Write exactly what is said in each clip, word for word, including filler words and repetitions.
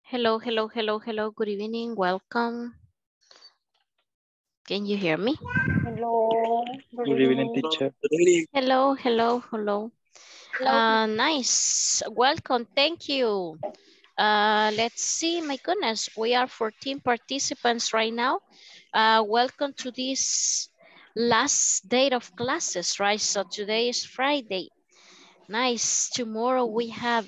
Hello, hello, hello, hello. Good evening. Welcome. Can you hear me? Hello. Good Good evening, evening. teacher. Hello, hello, hello. Hello. Uh, nice. Welcome. Thank you. Uh, let's see. My goodness, we are fourteen participants right now. Uh, welcome to this last day of classes, right? So today is Friday. Nice. Tomorrow we have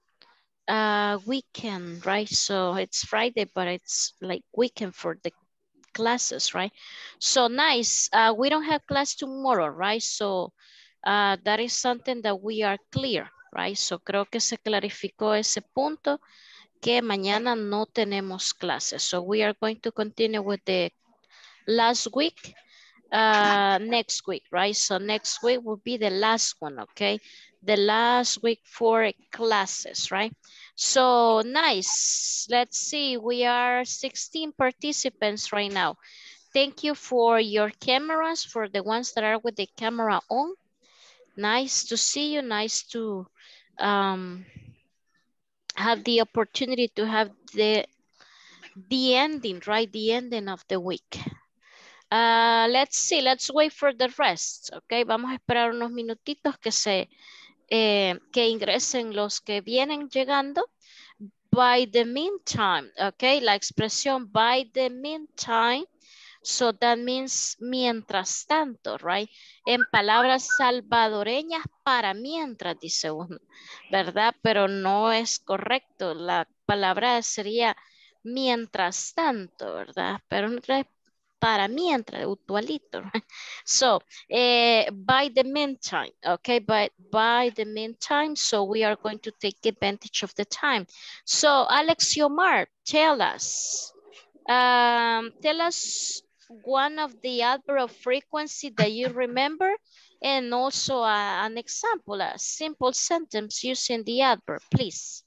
uh weekend, right? So it's Friday, but it's like weekend for the classes, right? So nice. Uh, we don't have class tomorrow, right? So uh, that is something that we are clear, right? So creo que se clarificó ese punto que mañana no tenemos clases. So we are going to continue with the last week, uh, next week, right? So next week will be the last one, okay? The last week for classes, right? So nice. Let's see, we are sixteen participants right now. Thank you for your cameras, for the ones that are with the camera on. Nice to see you. Nice to um, have the opportunity to have the, the ending, right? The ending of the week. Uh, let's see, let's wait for the rest, okay? Vamos a esperar unos minutitos que se, eh, que ingresen los que vienen llegando. By the meantime, okay? La expresión by the meantime. So that means mientras tanto, right? En palabras salvadoreñas, para mientras, dice uno, ¿verdad? Pero no es correcto. La palabra sería mientras tanto, ¿verdad? Pero no es para mientras, actualito. So, eh, by the meantime, okay? By, by the meantime, so we are going to take advantage of the time. So, Alex Yomar, tell us. Um, tell us one of the adverb of frequency that you remember and also uh, an example, a simple sentence using the adverb, please.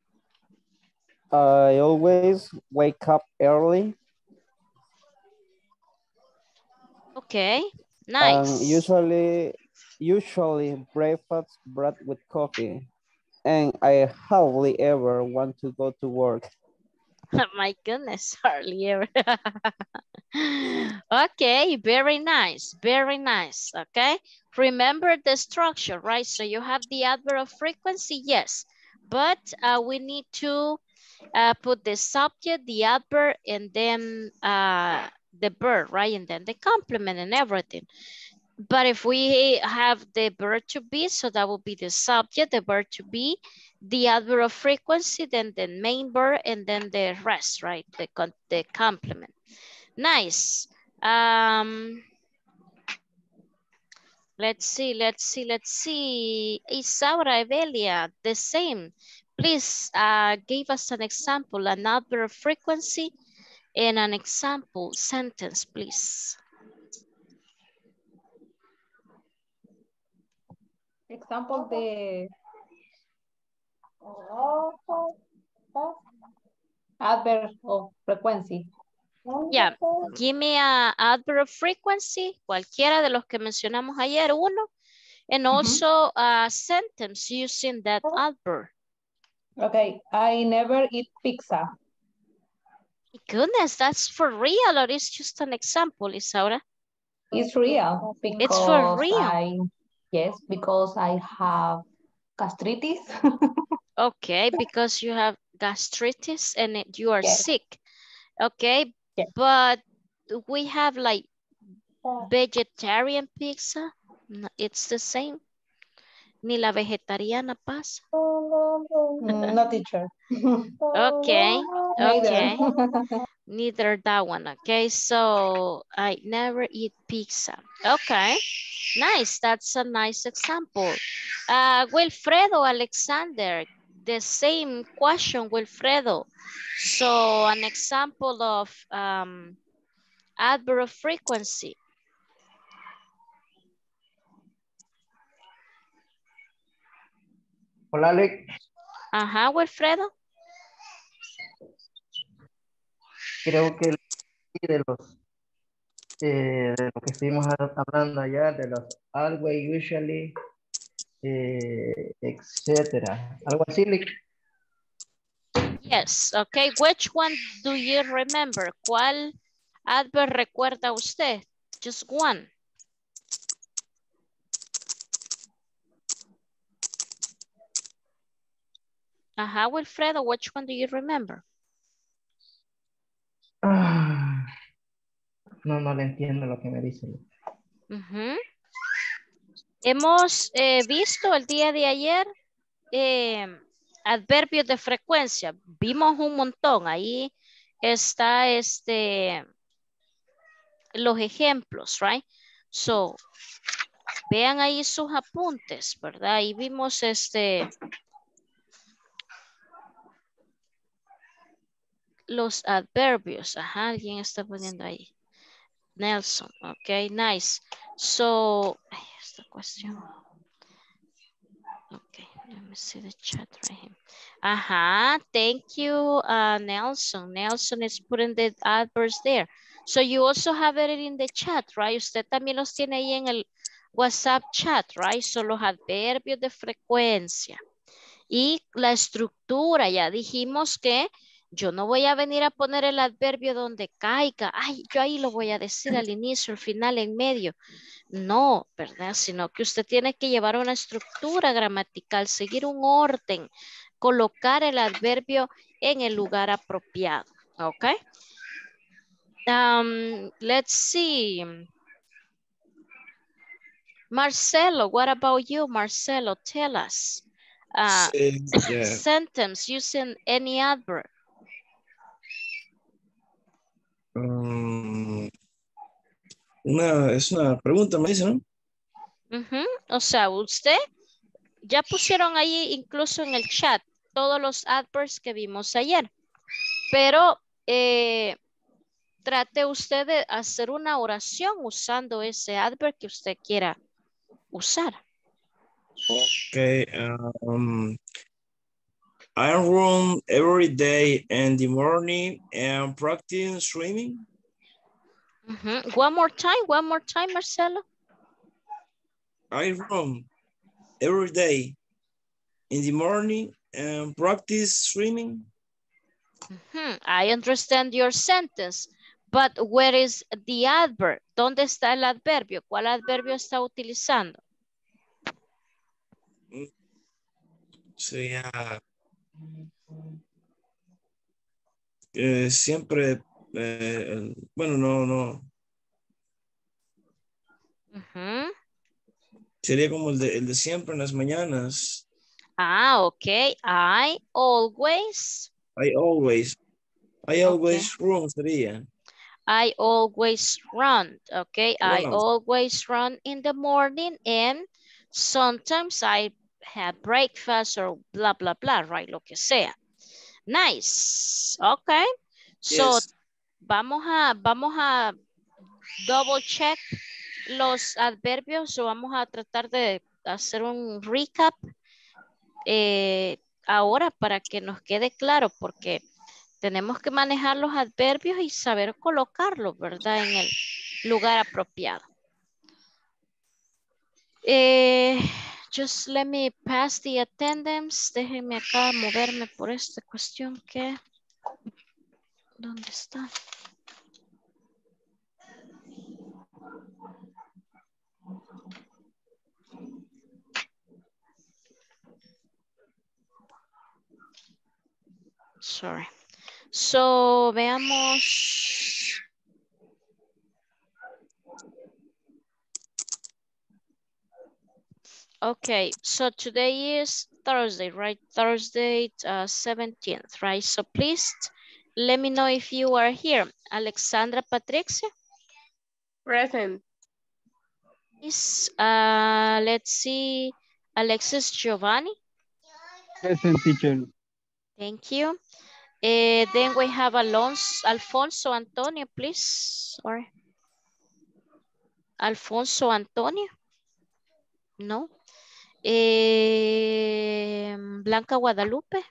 I always wake up early. Okay, And nice. usually, usually breakfast bread with coffee. And I hardly ever want to go to work. My goodness, hardly ever. Okay, very nice, very nice, okay? Remember the structure, right? So you have the adverb of frequency, yes, but uh, we need to uh, put the subject, the adverb, and then uh, the verb, right? And then the complement and everything. But if we have the verb to be, so that will be the subject, the verb to be, the adverb of frequency, then the main verb, and then the rest, right? The, the complement. Nice. Um, let's see, let's see, let's see. Isaura, Evelia, the same. Please uh, give us an example, an adverb of frequency and an example sentence, please. Example de adverb of frequency. Yeah, give me a adverb of frequency, cualquiera de los que mencionamos ayer, uno, and also a sentence using that adverb. Okay, I never eat pizza. Goodness, that's for real or it's just an example, Isaura? It's real because It's for real. I, yes, because I have gastritis. Okay, because you have gastritis and it, you are Yes. sick. Okay, Yes. but we have like vegetarian pizza. No, it's the same. Ni la vegetariana pasa. Mm, no, teacher. Okay, Neither. okay. Neither that one, okay? So I never eat pizza. Okay, nice. That's a nice example. Uh, Wilfredo Alexander, the same question, Wilfredo. So an example of um, adverb of frequency. Hola, Alex. Ajá, Wilfredo. Creo que de los eh, de lo que estuvimos hablando allá, de los always, usually, eh, etcétera. Algo así, Lick. Yes, okay. Which one do you remember? ¿Cuál adverb recuerda usted? Just one. Ajá, Wilfredo, which one do you remember? Ah, no, no le entiendo lo que me dice. Uh-huh. Hemos eh, visto el día de ayer eh, adverbios de frecuencia. Vimos un montón. Ahí está este, los ejemplos, right? So, vean ahí sus apuntes, ¿verdad? Ahí vimos este, los adverbios. Ajá, alguien está poniendo ahí. Nelson, ok, nice. So, ay, esta cuestión. Okay, let me see the chat right here. Aha, thank you, uh, Nelson. Nelson is putting the adverbs there. So you also have it in the chat, right? Usted también los tiene ahí en el WhatsApp chat, right? So los adverbios de frecuencia. Y la estructura, ya dijimos que yo no voy a venir a poner el adverbio donde caiga. Ay, yo ahí lo voy a decir al inicio, al final, en medio. No, ¿verdad? Sino que usted tiene que llevar una estructura gramatical, seguir un orden, colocar el adverbio en el lugar apropiado. ¿Ok? Um, let's see. Marcelo, what about you, Marcelo? Tell us. Uh, Sí, yeah. Sentence using any adverb. Um, una, es una pregunta, me dice, ¿no? Uh-huh. O sea, usted ya pusieron ahí incluso en el chat todos los adverbs que vimos ayer. Pero eh, trate usted de hacer una oración usando ese adverb que usted quiera usar. Okay. Um, I run every day in the morning and practice swimming. Uh-huh. One more time, one more time, Marcelo. I run every day in the morning and practice swimming. Uh-huh. I understand your sentence, but where is the adverb? ¿Dónde está el adverbio? ¿Cuál adverbio está utilizando? Sí, uh, eh, siempre, eh, bueno, no, no. Uh-huh. Sería como el de, el de siempre en las mañanas. Ah, ok. I always. I always, I always Okay. run sería. I always run, okay? I Run. always run in the morning and sometimes I have breakfast or blah, blah, blah, right? Lo que sea. Nice, okay? So, Yes. vamos a, vamos a double check los adverbios o vamos a tratar de hacer un recap eh, ahora para que nos quede claro porque tenemos que manejar los adverbios y saber colocarlos, ¿verdad? En el lugar apropiado. Eh, just let me pass the attendance. Déjenme acá moverme por esta cuestión que... ¿Dónde está? Sorry. So, veamos. Okay, so today is Thursday, right? Thursday, uh, seventeenth, right? So please let me know if you are here. Alexandra Patricia? Present. Please, uh, let's see. Alexis Giovanni? Present, teacher. Thank you. Uh, then we have Alonso, Alfonso Antonio, please. Or Alfonso Antonio? No. Eh, Blanca Guadalupe.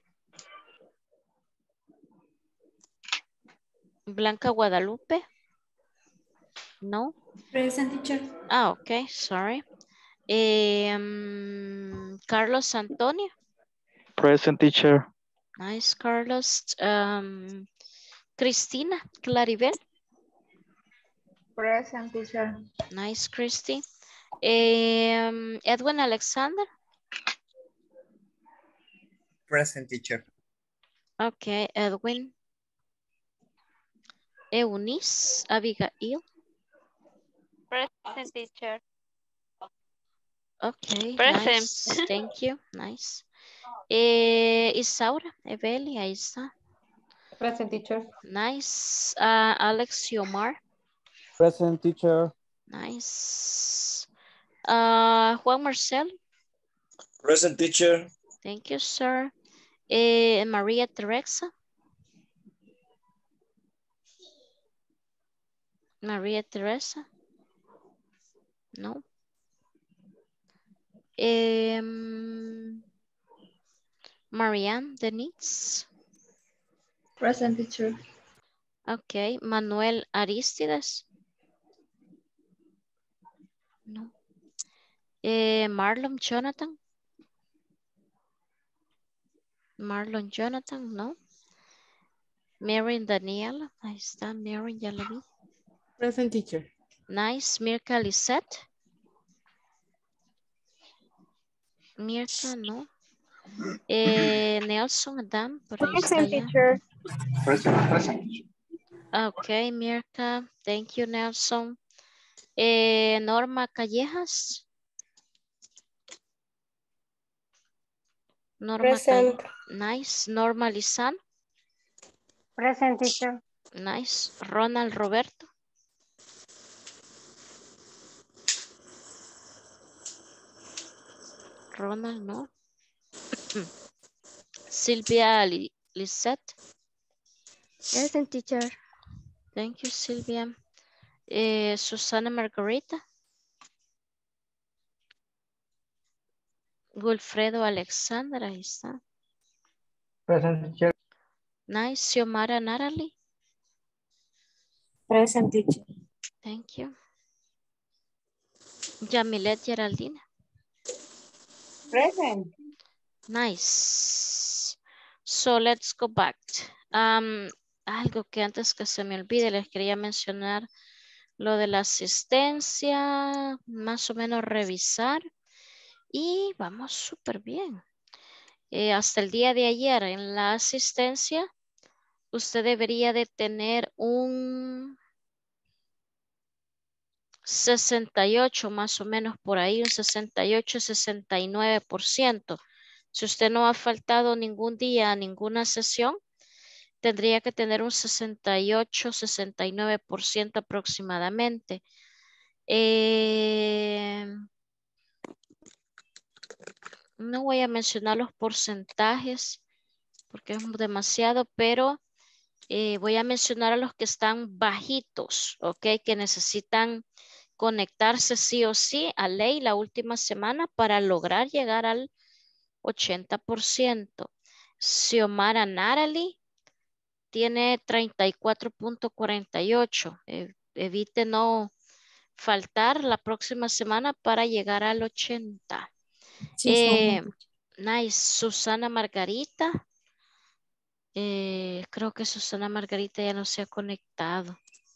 Blanca Guadalupe. No. Present, teacher. Ah, okay, sorry. Eh, um, Carlos Antonio. Present, teacher. Nice, Carlos. Um, Cristina Claribel. Present, teacher. Nice, Christy. Um, Edwin Alexander. Present, teacher. Okay, Edwin. Eunice Abigail. Present, teacher. Okay, Present. nice. Thank you. Nice. Eh, Isaura, Eveli, ahí está. Present, teacher. Nice. Uh, Alex Yomar. Present, teacher. Nice. Uh, Juan Marcel. Present, teacher. Thank you, sir. Eh, Maria Teresa. Maria Teresa. No. Um, Marianne Denise. Present, teacher. Okay. Manuel Aristides. No. Eh, Marlon Jonathan. Marlon Jonathan, no. Mary Daniela. Ahí está, Mary, ya la vi. Present, teacher. Nice. Mirka Lisette. Mirka, no. Eh, Nelson Adam, por ahí está ya. Present, present. Ok, Mirka. Thank you, Nelson. Eh, Norma Callejas. Norma Present. Calle- Nice. Norma Lizán. Present, teacher. Nice. Ronald Roberto. Ronald, no. Silvia Li- Lisette. Present, teacher. Thank you, Silvia. Eh, Susana Margarita. Wilfredo Alexandra, ahí está. Present, teacher. Nice. Xiomara Natalie. Present, teacher. Thank you. Yamilet Geraldine. Present. Nice. So let's go back. Um, algo que antes que se me olvide, les quería mencionar lo de la asistencia, más o menos revisar. Y vamos súper bien. Eh, hasta el día de ayer en la asistencia, usted debería de tener un sesenta y ocho más o menos por ahí, un sesenta y ocho, sesenta y nueve por ciento. Si usted no ha faltado ningún día a ninguna sesión, tendría que tener un sesenta y ocho, sesenta y nueve por ciento aproximadamente. Eh, no voy a mencionar los porcentajes porque es demasiado, pero eh, voy a mencionar a los que están bajitos, ¿ok? Que necesitan conectarse sí o sí a ley la última semana para lograr llegar al ochenta por ciento. Xiomara Natalie tiene treinta y cuatro punto cuarenta y ocho. Eh, evite no faltar la próxima semana para llegar al ochenta. Sí, Eh, nice. Susana Margarita. Eh, creo que Susana Margarita ya no se ha conectado.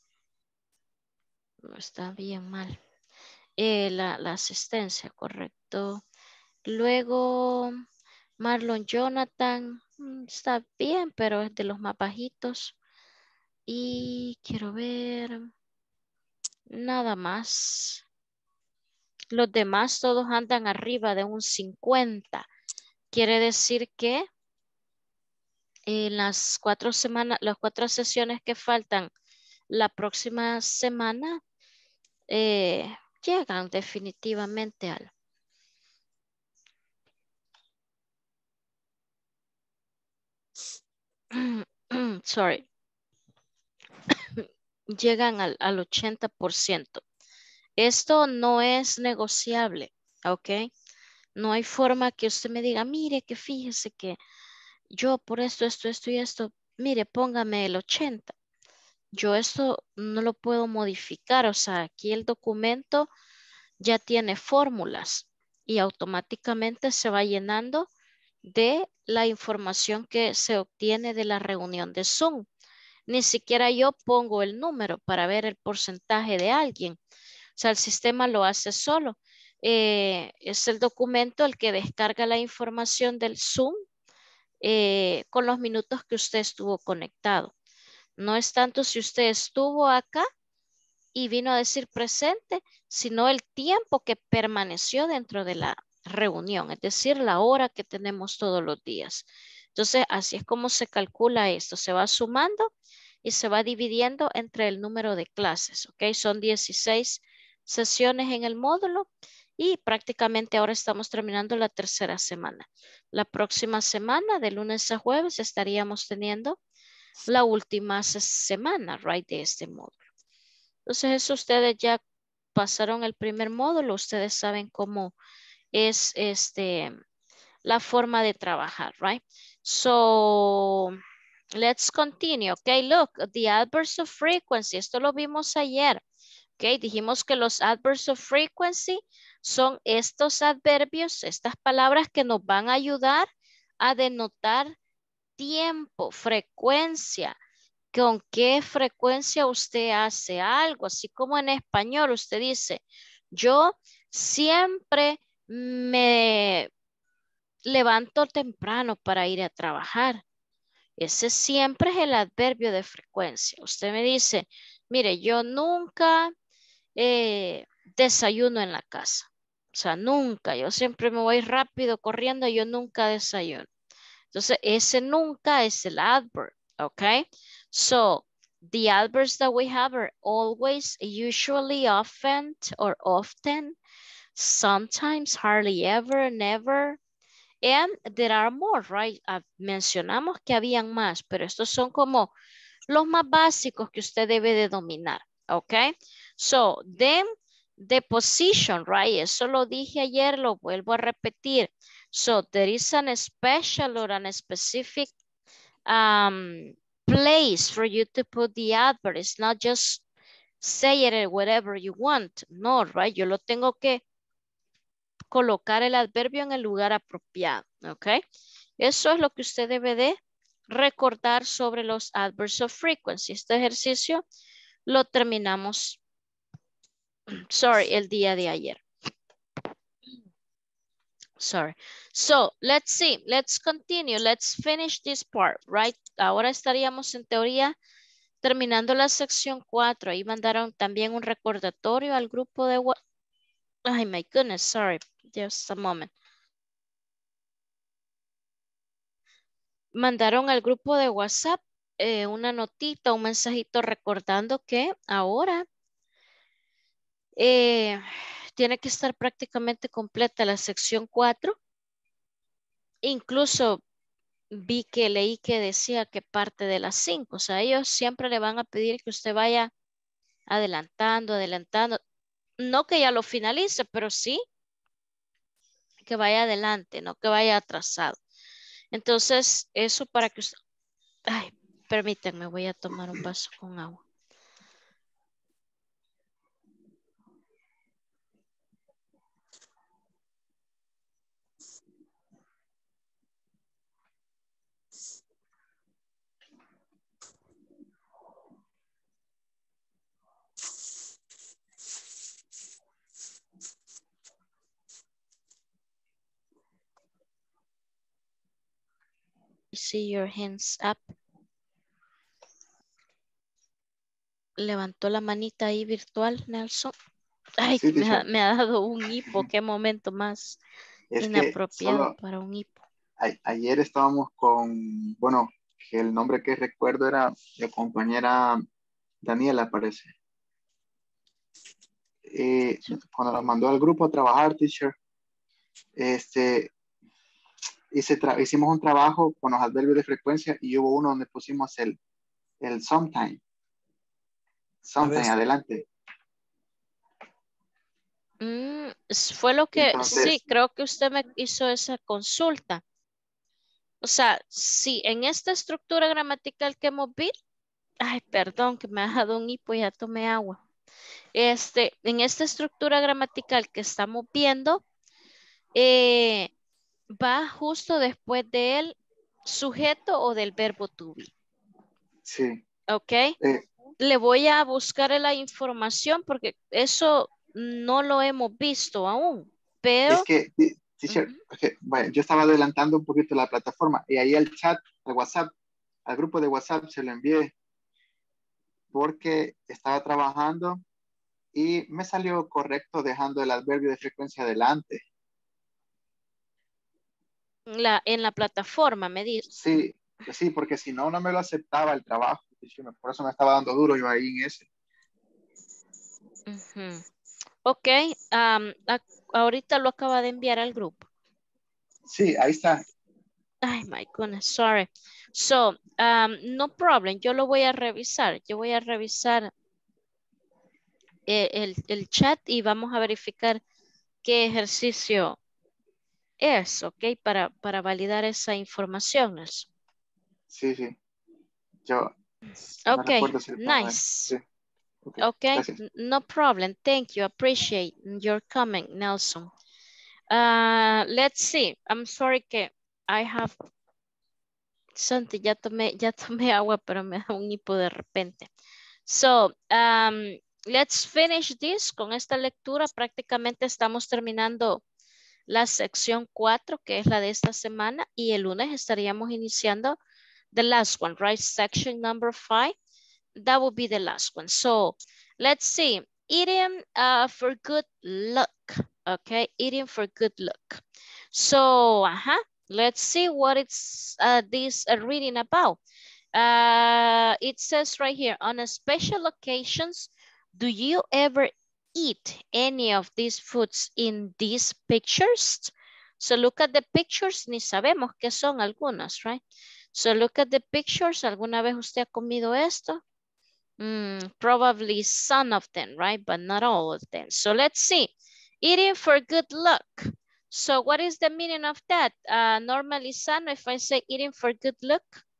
No, está bien mal. Eh, la, la asistencia, correcto. Luego, Marlon Jonathan. mm, Está bien, pero es de los más bajitos. Y quiero ver. Nada más. Los demás todos andan arriba de un cincuenta. Quiere decir que en las cuatro semanas, las cuatro sesiones que faltan la próxima semana, eh, llegan definitivamente al sorry, llegan al, al ochenta por ciento. Esto no es negociable, ¿ok? No hay forma que usted me diga, mire, que fíjese que yo por esto, esto, esto y esto, mire, póngame el ochenta. Yo esto no lo puedo modificar, o sea, aquí el documento ya tiene fórmulas y automáticamente se va llenando de la información que se obtiene de la reunión de Zoom. Ni siquiera yo pongo el número para ver el porcentaje de alguien. O sea, el sistema lo hace solo. Eh, es el documento el que descarga la información del Zoom eh, con los minutos que usted estuvo conectado. No es tanto si usted estuvo acá y vino a decir presente, sino el tiempo que permaneció dentro de la reunión, es decir, la hora que tenemos todos los días. Entonces, así es como se calcula esto. Se va sumando y se va dividiendo entre el número de clases, ¿ok? Son dieciséis sesiones en el módulo y prácticamente ahora estamos terminando la tercera semana. La próxima semana, de lunes a jueves, estaríamos teniendo la última semana, right, de este módulo. Entonces, eso ustedes ya pasaron el primer módulo, ustedes saben cómo es este, la forma de trabajar, right? So, let's continue, okay? Look, the adverbs of frequency, esto lo vimos ayer, okay? Dijimos que los adverbs of frequency son estos adverbios, estas palabras que nos van a ayudar a denotar tiempo, frecuencia, con qué frecuencia usted hace algo, así como en español usted dice, yo siempre me levanto temprano para ir a trabajar. Ese siempre es el adverbio de frecuencia. Usted me dice, mire, yo nunca eh, desayuno en la casa. O sea, nunca. Yo siempre me voy rápido corriendo, yo nunca desayuno. Entonces, ese nunca es el adverb, okay? So, the adverbs that we have are always, usually, often, or often, sometimes, hardly ever, never, and there are more, right? Uh, mencionamos que habían más, pero estos son como los más básicos que usted debe de dominar, okay? So, then, the position, right? Eso lo dije ayer, lo vuelvo a repetir. So there is an special or an specific um, place for you to put the adverb. It's not just say it whatever you want. No, right? Yo lo tengo que colocar el adverbio en el lugar apropiado. ¿Ok? Eso es lo que usted debe de recordar sobre los adverbs of frequency. Este ejercicio lo terminamos, sorry, el día de ayer. Sorry. So, let's see. Let's continue. Let's finish this part, right? Ahora estaríamos en teoría terminando la sección cuatro. Ahí mandaron también un recordatorio al grupo de... Ay, my goodness, sorry. Just a moment. Mandaron al grupo de WhatsApp eh, una notita, un mensajito recordando que ahora eh, tiene que estar prácticamente completa la sección cuatro. Incluso vi que leí que decía que parte de las cinco, o sea, ellos siempre le van a pedir que usted vaya adelantando, adelantando, no que ya lo finalice, pero sí que vaya adelante, no que vaya atrasado. Entonces, eso para que usted, ay, permítanme, voy a tomar un vaso con agua. See your hands up. Levantó la manita ahí virtual, Nelson. Ay, Sí, me, ha, teacher. me ha dado un hipo. Qué momento más Es que inapropiado solo para un hipo. a- ayer estábamos con, bueno, que el nombre que recuerdo era de compañera Daniela, parece. Eh, Sí. Cuando nos mandó al grupo a trabajar, teacher, este, hice tra- hicimos un trabajo con los adverbios de frecuencia y hubo uno donde pusimos el, el sometime. Sometime, ¿Sabes? adelante. Mm, s- fue lo que, Entonces, sí, creo que usted me hizo esa consulta. O sea, sí, en esta estructura gramatical que hemos visto, ay, perdón, que me ha dado un hipo y ya tomé agua. Este, en esta estructura gramatical que estamos viendo, eh, va justo después del sujeto o del verbo to be. Sí. Ok. Eh, Le voy a buscar la información porque eso no lo hemos visto aún. Pero... Es que, teacher, uh-huh. okay, bueno, yo estaba adelantando un poquito la plataforma y ahí al chat, al WhatsApp, al grupo de WhatsApp se lo envié porque estaba trabajando y me salió correcto dejando el adverbio de frecuencia adelante. La, en la plataforma, me dice. Sí, sí, porque si no, no me lo aceptaba el trabajo. Por eso me estaba dando duro yo ahí en ese. Uh-huh. Ok, um, a, ahorita lo acaba de enviar al grupo. Sí, ahí está. Ay, my goodness, sorry. So, um, no problem, yo lo voy a revisar. Yo voy a revisar eh, el, el chat y vamos a verificar qué ejercicio es, ok, para, para validar esa información. Sí, sí. Yo no Ok, recuerdo si nice. Sí. Ok, okay, gracias. no problem. Thank you. Appreciate your comment, Nelson. Uh, let's see. I'm sorry que I have something. Ya tomé, ya tomé agua, pero me da un hipo de repente. So, um, let's finish this. Con esta lectura prácticamente estamos terminando la sección cuatro, que es la de esta semana, y el lunes estaríamos iniciando the last one, right? Section number five. That would be the last one. So, let's see. Eating uh, for good luck. Okay, eating for good luck. So, uh-huh. Let's see what it's uh, this uh, reading about. Uh, it says right here, on a special occasions, do you ever eat any of these foods in these pictures? So look at the pictures, ni sabemos qué son algunas, right? So look at the pictures. ¿Alguna vez usted ha comido esto? Mm, probably some of them, right? But not all of them. So let's see. Eating for good luck. So what is the meaning of that? Uh, normally, Sano, if I say eating for good luck.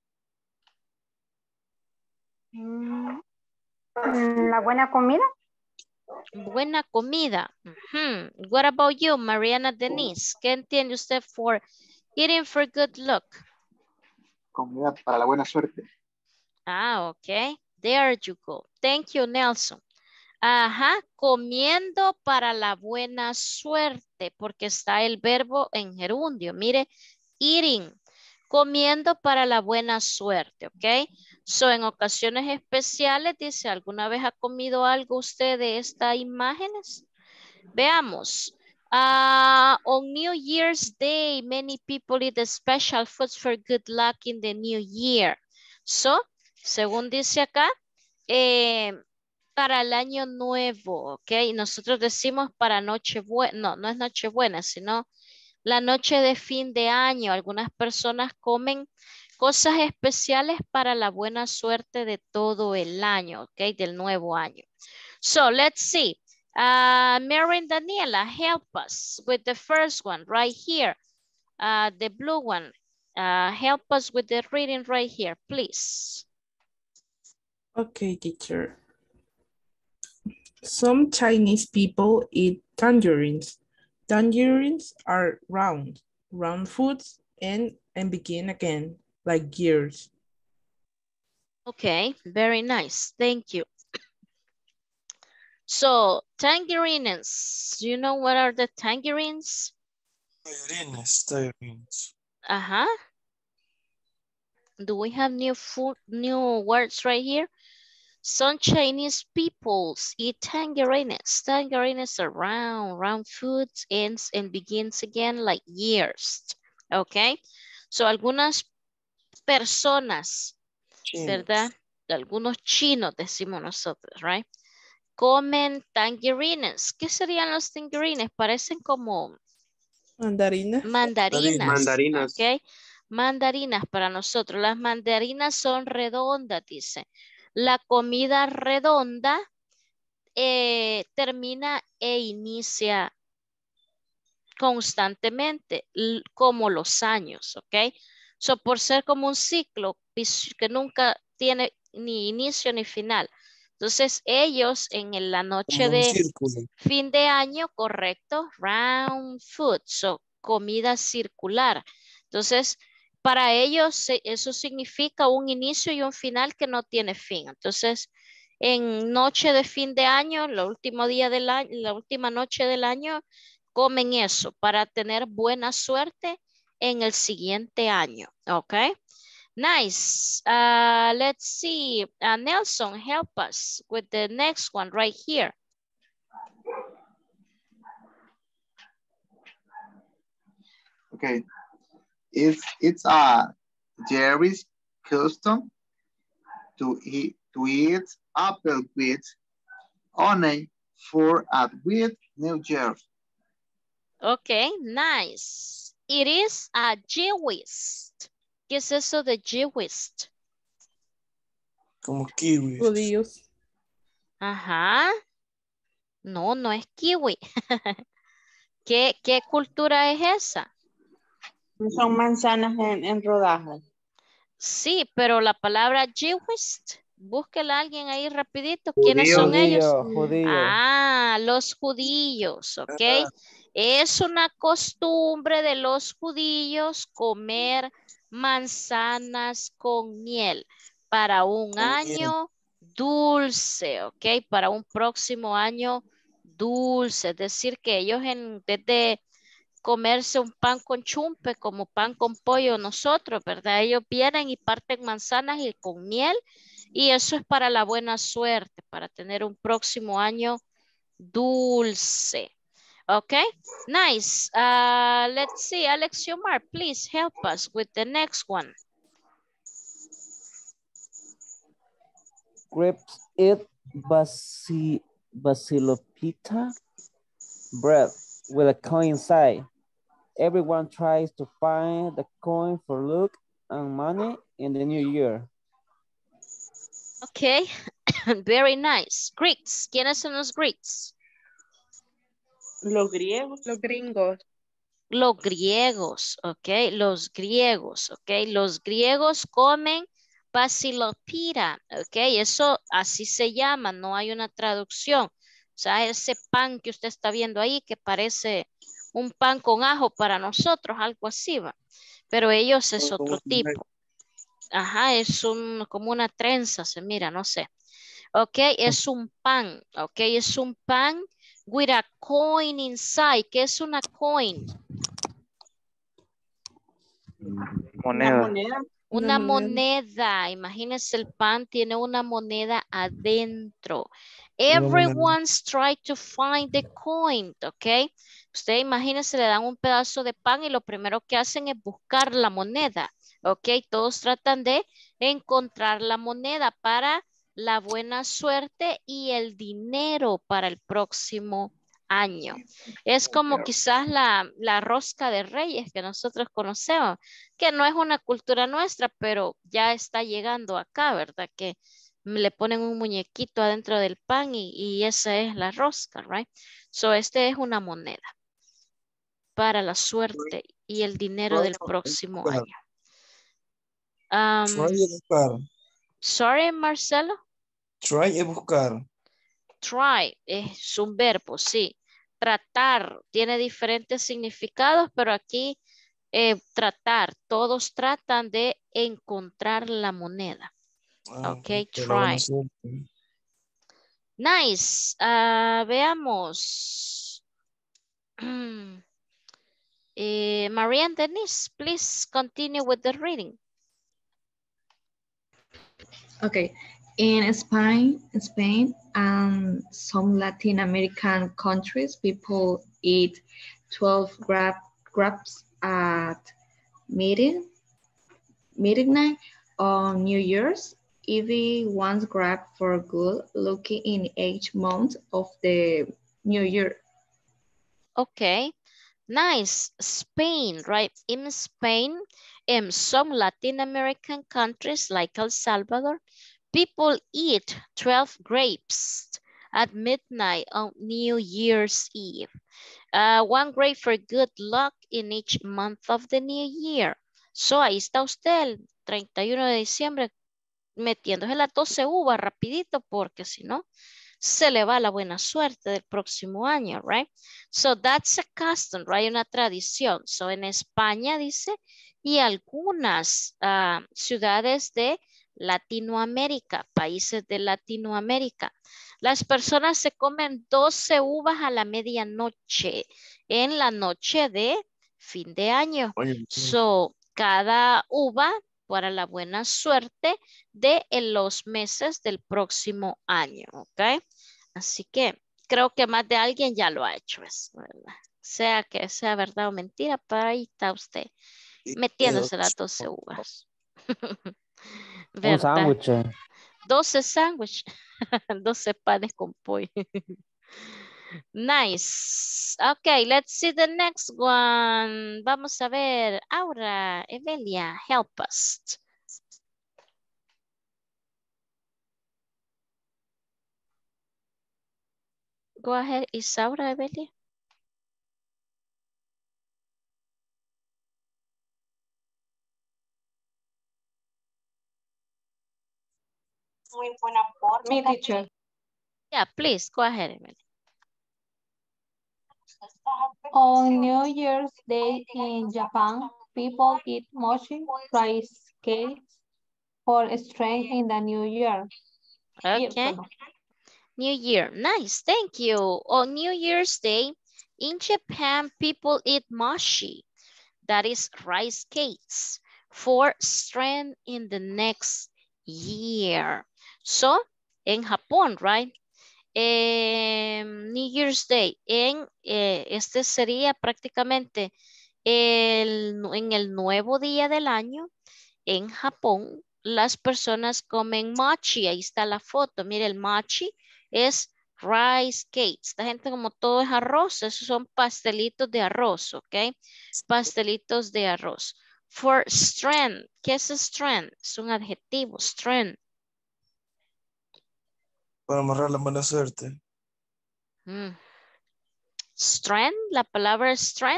Mm, La buena comida. Buena comida. Uh-huh. What about you, Mariana Denise? ¿Qué entiende usted por eating for good luck? Comida para la buena suerte. Ah, ok. There you go. Thank you, Nelson. Ajá, comiendo para la buena suerte, porque está el verbo en gerundio. Mire, eating, comiendo para la buena suerte, ¿ok? So, en ocasiones especiales, dice, ¿alguna vez ha comido algo usted de estas imágenes? Veamos. Uh, on New Year's Day, many people eat the special foods for good luck in the new year. So, según dice acá, eh, para el año nuevo, ¿ok? Nosotros decimos para Nochebuena, no, no es Nochebuena, sino la noche de fin de año. Algunas personas comen cosas especiales para la buena suerte de todo el año, ¿ok? Del nuevo año. So, let's see. Uh, Mary and Daniela, help us with the first one right here. Uh, the blue one. Uh, help us with the reading right here, please. Okay, teacher. Some Chinese people eat tangerines. Tangerines are round, round foods and, and begin again, like gears. Okay, very nice. Thank you. So, tangerines. You know what are the tangerines? Tangerines, tangerines. Uh-huh. Do we have new food, new words right here? Some Chinese peoples eat tangerines. Tangerines are round, round foods, ends and begins again like years. Okay. So, algunas personas, Chinos. ¿verdad? Algunos chinos decimos nosotros, right? Comen tangerines. ¿Qué serían los tangerines? Parecen como Mandarinas. mandarinas. Mandarinas. ¿Ok? Mandarinas para nosotros. Las mandarinas son redondas, dice. La comida redonda eh, termina e inicia constantemente, como los años, ¿ok? So, por ser como un ciclo que nunca tiene ni inicio ni final. Entonces, ellos en la noche Como un de círculo. fin de año, correcto, round food. So, comida circular. Entonces, para ellos eso significa un inicio y un final que no tiene fin. Entonces, en noche de fin de año, el último día del año, la última noche del año, comen eso para tener buena suerte en el siguiente año. ¿Ok? Nice. Uh, let's see. Uh, Nelson, help us with the next one right here. Okay. It's, it's a Jerry's custom to eat, to eat apple with honey for at with New Year. Okay, nice. It is a Jewish. ¿Qué es eso de Jewish? Como kiwis. Judíos. Ajá. No, no es kiwi. ¿Qué, qué cultura es esa? Son manzanas en, en rodajas. Sí, pero la palabra Jewish, búsquela a alguien ahí rapidito. ¿Quiénes Judíos. son ellos? Judío, judío. Ah, los judíos, ¿ok? Ah. Es una costumbre de los judíos comer manzanas con miel para un Con miel. año dulce, ¿ok? Para un próximo año dulce. Es decir, que ellos en vez de comerse un pan con chumpe como pan con pollo nosotros, ¿verdad? Ellos vienen y parten manzanas y con miel y eso es para la buena suerte, para tener un próximo año dulce. Okay, nice. Uh, let's see, Alex Yomar, please help us with the next one. Grapes eat basi basilopita bread with a coin inside. Everyone tries to find the coin for luck and money in the new year. Okay, very nice. Greeks, ¿quiénes son los Greeks? Los griegos. Los gringos. Los griegos, ok, los griegos, ok, los griegos comen basilopira, ok, eso así se llama, no hay una traducción, o sea, ese pan que usted está viendo ahí que parece un pan con ajo para nosotros, algo así va, pero ellos es otro tipo, ajá, es un, como una trenza, se mira, no sé, ok, es un pan, ok, es un pan with a coin inside, ¿qué es una coin? Una Moneda. moneda. Una Una moneda. moneda, imagínense el pan tiene una moneda adentro. Una moneda. Everyone's trying to find the coin, ¿ok? Usted imagínense, le dan un pedazo de pan y lo primero que hacen es buscar la moneda, ¿ok? Todos tratan de encontrar la moneda para la buena suerte y el dinero para el próximo año. Es como quizás la, la rosca de reyes que nosotros conocemos, que no es una cultura nuestra, pero ya está llegando acá, ¿verdad? Que le ponen un muñequito adentro del pan y, y esa es la rosca, right? So, este es una moneda para la suerte y el dinero del próximo año. Um, Try es buscar. sorry, Marcelo. Try es buscar. Try es un verbo, sí. Tratar tiene diferentes significados, pero aquí eh, tratar, todos tratan de encontrar la moneda. Ah, Ok, que la buena try. suerte. Nice. Ah, veamos. eh, Maria and Denise, please continue with the reading. Okay. In Spain, Spain and some Latin American countries, people eat twelve grab, grabs at meeting, midnight on New Year's. Everyone's grab for good looking in each month of the new year. Okay, nice. Spain, right? In Spain, in some Latin American countries like El Salvador, people eat twelve grapes at midnight on New Year's Eve. Uh, one grape for good luck in each month of the new year. So, ahí está usted el treinta y uno de diciembre metiéndose las doce uvas rapidito porque si no, se le va la buena suerte del próximo año, right? So that's a custom, right? Una tradición. So en España dice, y algunas uh, ciudades de Latinoamérica, países de Latinoamérica. Las personas se comen doce uvas a la medianoche en la noche de fin de año. So, cada uva para la buena suerte de en los meses del próximo año, ¿ok? Así que creo que más de alguien ya lo ha hecho eso, ¿verdad? Sea que sea verdad o mentira, para ahí está usted metiéndose las doce uvas. Un sándwich. doce sándwiches, doce panes con pollo. Nice. Okay, let's see the next one. Vamos a ver. Aura, Evelia, help us. Go ahead, Isaura, Evelia. Muy buena forma. Me, teacher. Yeah, please, go ahead, Evelia. On New Year's Day in Japan, people eat mochi rice cakes for strength in the new year. Okay. New Year. Nice. Thank you. On New Year's Day in Japan, people eat mochi. That is rice cakes for strength in the next year. So, en Japón, right? Eh, New Year's Day, en, eh, este sería prácticamente el, en el nuevo día del año. En Japón, las personas comen mochi. Ahí está la foto. Mire, el mochi es rice cakes. La gente, como todo es arroz, esos son pastelitos de arroz, ¿ok? Pastelitos de arroz. For strength. ¿Qué es strength? Es un adjetivo, strength. Para amarrar la buena suerte. Mm. Strength, la palabra strength.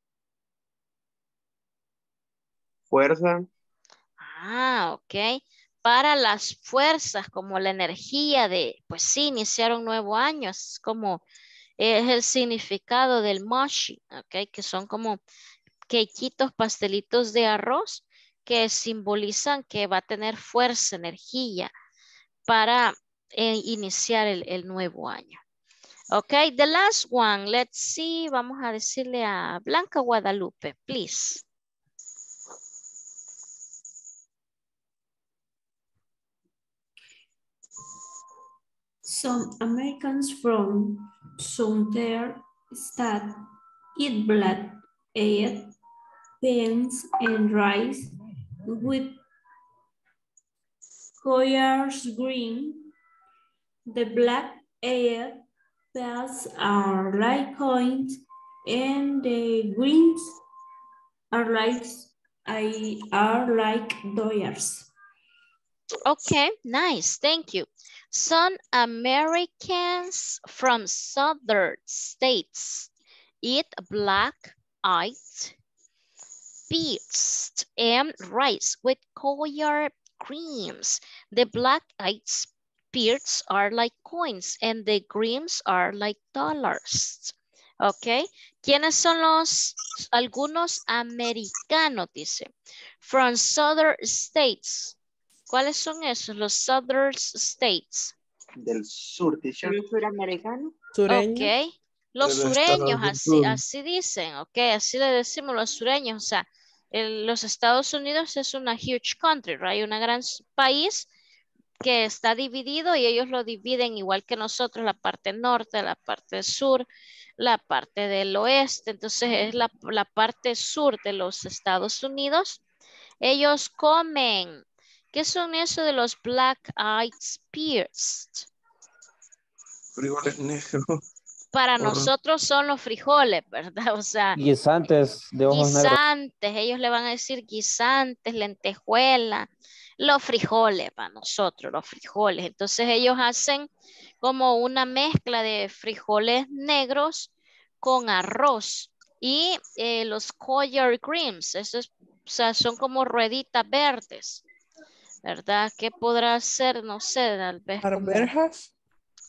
Fuerza. Ah, ok. Para las fuerzas, como la energía de, pues sí, iniciar un nuevo año. Es como, es el significado del mochi, ok. Que son como quequitos, pastelitos de arroz que simbolizan que va a tener fuerza, energía para eh, iniciar el, el nuevo año. Ok, the last one, let's see, vamos a decirle a Blanca Guadalupe, please. Some Americans from southern states eat black-eyed beans and rice with colors green. The black-eyed peas are like coins, and the greens are like are like dollars. Okay, nice, thank you. Some Americans from southern states eat black-eyed peas and rice with colored greens. The black-eyed peas are like coins and the greens are like dollars. Ok, ¿quiénes son los algunos americanos? Dice, from southern states. ¿Cuáles son esos? Los southern states. Del sur, teacher. ¿El suramericano? Ok, los Del sureños, estado así, sur. así dicen, ok, así le decimos los sureños, o sea, el- los Estados Unidos es una huge country, right? Un gran s- país que está dividido y ellos lo dividen igual que nosotros, la parte norte, la parte sur, la parte del oeste, entonces es la, la parte sur de los Estados Unidos. Ellos comen, ¿qué son eso de los black-eyed peas? Frijoles negros. Para Or- nosotros son los frijoles, ¿verdad? O sea, Guisantes de ojos negros. guisantes, ellos le van a decir guisantes, lentejuela, los frijoles para nosotros, los frijoles. Entonces ellos hacen como una mezcla de frijoles negros con arroz y eh, los collard greens, eso es, o sea, son como rueditas verdes, ¿verdad? ¿Qué podrá ser? No sé, tal vez como... Arvejas.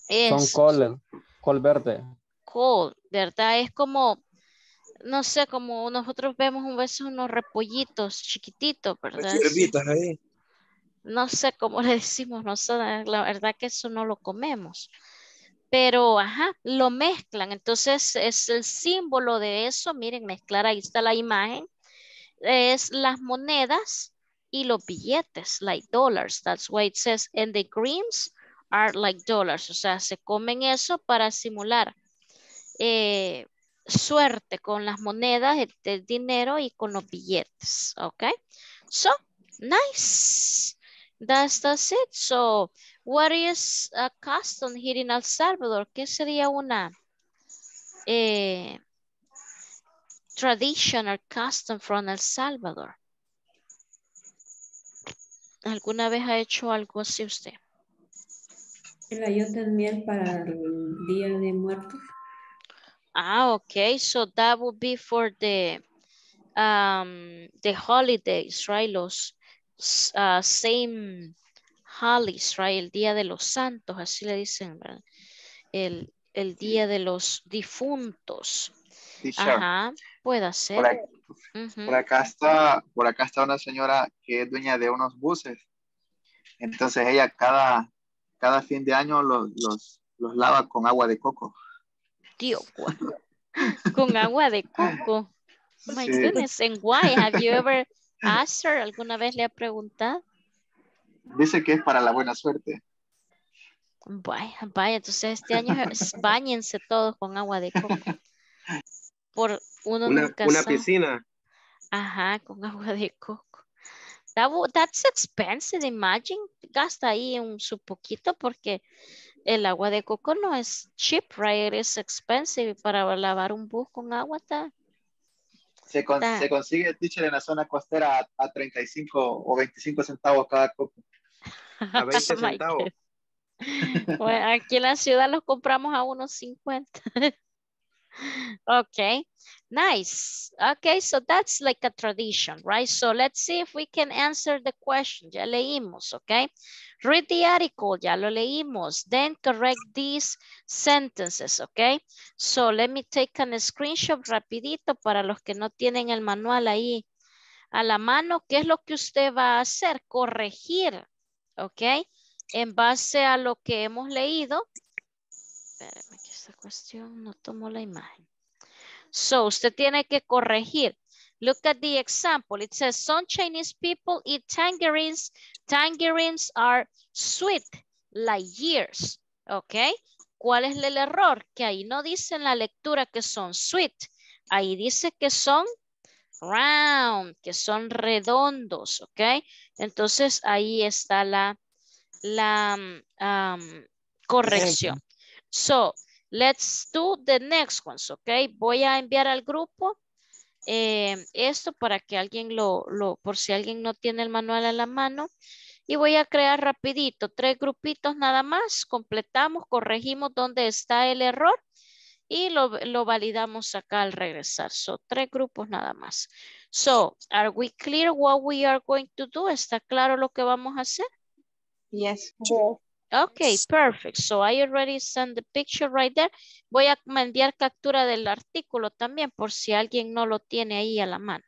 Son Es col, col verde. col, ¿verdad? Es como, no sé, como nosotros vemos un veces unos repollitos chiquititos, Las ¿verdad? Sí. hierbitas ahí. No sé cómo le decimos nosotros, la verdad que eso no lo comemos. Pero, ajá, lo mezclan. Entonces, es el símbolo de eso. Miren, mezclar, ahí está la imagen. Es las monedas y los billetes, like dollars. That's why it says, and the greens are like dollars. O sea, se comen eso para simular eh, suerte con las monedas, el, el dinero y con los billetes. Ok. So, nice. That's, that's it. So, what is a custom here in El Salvador? ¿Qué sería una eh, tradition or custom from El Salvador? ¿Alguna vez ha hecho algo así usted? El ayote en miel para el Día de Muertos. Ah, okay. So that would be for the um the holidays, right? Los uh, same holidays, right? El Día de los Santos, así le dicen, ¿verdad? El, el Día de los Difuntos. Teacher, Ajá, puede ser. por, ac- Ujú. por acá está, por acá está una señora que es dueña de unos buses. Entonces ella cada, cada fin de año los, los, los lava con agua de coco. Tío, guau. Con agua de coco. My Sí. goodness, and why? Have you ever asked her? ¿Alguna vez le ha preguntado? Dice que es para la buena suerte. Vaya, vaya, entonces este año es- báñense todos con agua de coco. Por uno Una, nunca una sabe. piscina. Ajá, con agua de coco. That wo- that's expensive, imagine. Gasta ahí un su poquito porque el agua de coco no es cheap, right? Es expensive. Para lavar un bus con agua está. Se, con- está- se consigue, teacher, en la zona costera a, a treinta y cinco o veinticinco centavos cada coco. A veinte Oh my centavos. God. Bueno, aquí en la ciudad los compramos a unos cincuenta. Okay, nice. Okay, so that's like a tradition, right? So let's see if we can answer the question. Ya leímos, okay? Read the article, ya lo leímos. Then correct these sentences, okay? So let me take a screenshot rapidito para los que no tienen el manual ahí a la mano. ¿Qué es lo que usted va a hacer? Corregir, okay? En base a lo que hemos leído. Espérame que esta cuestión no tomó la imagen. So, usted tiene que corregir. Look at the example. It says, some Chinese people eat tangerines. Tangerines are sweet, like years. ¿Ok? ¿Cuál es el error? Que ahí no dice en la lectura que son sweet. Ahí dice que son round, que son redondos. ¿Ok? Entonces, ahí está la, la um, corrección. So, let's do the next ones, ok. Voy a enviar al grupo eh, esto para que alguien lo, lo, por si alguien no tiene el manual a la mano. Y voy a crear rapidito, tres grupitos nada más. Completamos, corregimos donde está el error y lo, lo validamos acá al regresar. So, tres grupos nada más. So, are we clear what we are going to do? ¿Está claro lo que vamos a hacer? Yes. Okay, perfect. So I already sent the picture right there. Voy a enviar captura del artículo también por si alguien no lo tiene ahí a la mano.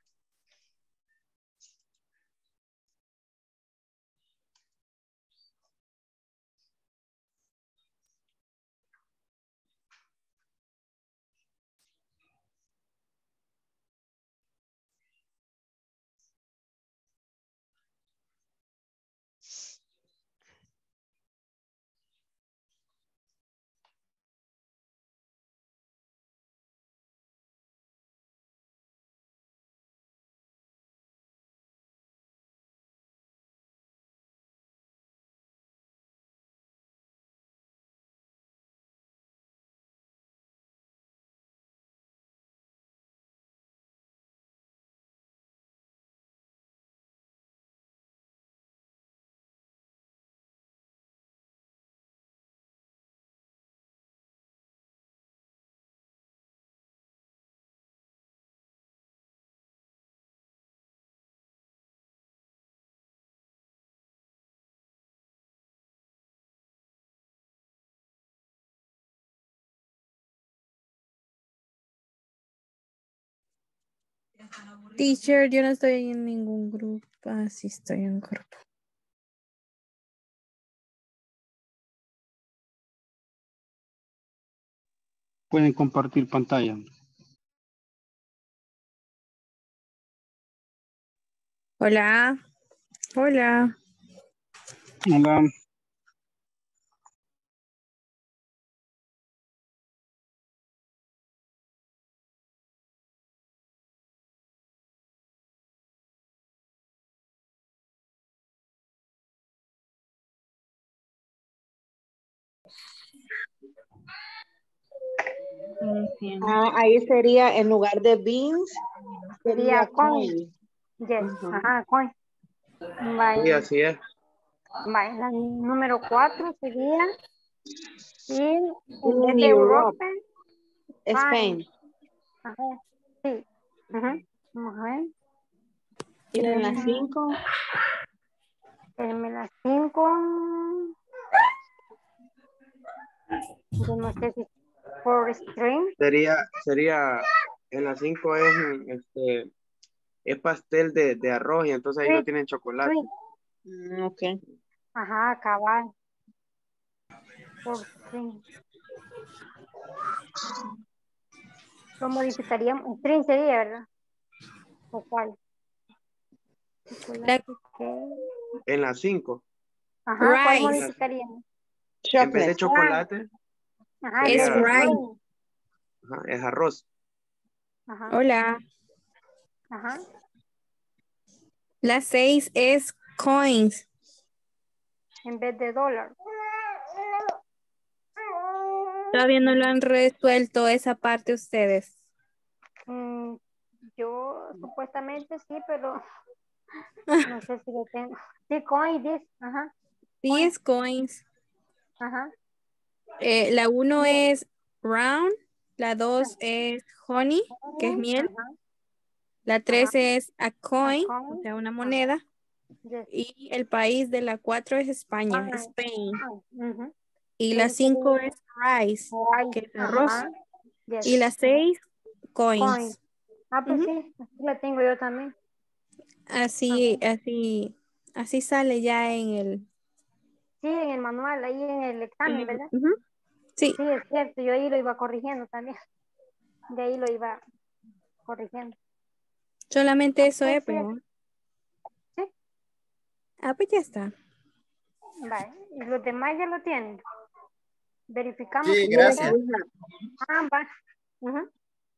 Teacher, yo no estoy en ningún grupo. Ah, sí estoy en un grupo. Pueden compartir pantalla. Hola. Hola. Hola. Ah, ahí sería en lugar de beans, sería Sería coin. coin. Yes. Ujú. Ajá, coin. Vaya. Sí, así es. Vaya, la número cuatro sería in, en vez In de Europe, Europe, Spain. Ajá, sí. Ajá. Vamos a ver. Y en las Mm, cinco, Espérenme, las cinco. Yo no sé si for string. Sería, sería, en las cinco es, mm, este, es pastel de, de arroz y entonces ahí no Sweet, tienen chocolate. sweet. Mm, ok. Ajá, cabal. For string. Lo modificaríamos. String sería, ¿verdad? ¿O cuál? La- Chocolate. ¿Qué? En las cinco, Ajá, ¿cuál rice. en, las- modificaríamos? en vez de Chocolate. chocolate, Ajá, en Es vez sería, de rice. string. ajá, es arroz. Ajá, Hola. ajá. La seis es coins. En vez de dólar. Todavía no lo han resuelto esa parte ustedes. Mm, yo supuestamente sí, pero no sé si lo tengo. Sí, coin, this. Ajá, Sí, coin. es coins. Ajá. Eh, la uno Sí, es round. La dos es honey, que es miel. ajá, La ajá. tres es a A coin, o coin. sea, una Ajá. moneda. Yes. Y el país de la cuatro es España, Fine. Spain. Ujú. Y la Seis cinco sería es rice, que rice. es arroz. Ajá. Yes. Y la seis, Coin. coins. Ah, pues Ujú. sí, así la tengo yo también. Así, Ajá. así, así sale ya en el, Sí, en el manual, ahí en el en examen, el- ¿verdad? ujú. Sí, Sí, es cierto, yo ahí lo iba corrigiendo también. De ahí lo iba corrigiendo. solamente Ah, eso pues es, sí, pero. sí. Ah, pues ya está. Vale. ¿Y los demás ya lo tienen? Verificamos Sí, si ya Yes, gracias. está. we have. Ah, va. Ujú.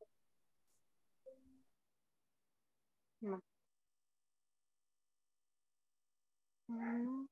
No. Mm,